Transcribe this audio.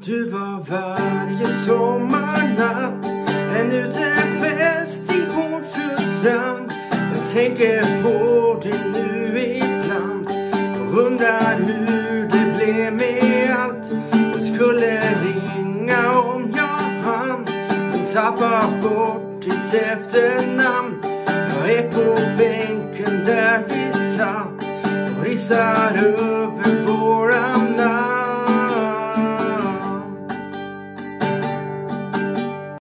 Du var varje sommarnatt en utefest i Hårdfjällsstrand. Jag tänker på dig nu ibland och undrar hur det blev med allt. Jag skulle ringa om jag hann, men tappar bort ditt efternamn. Jag är på bänken där vi satt och rissar över våra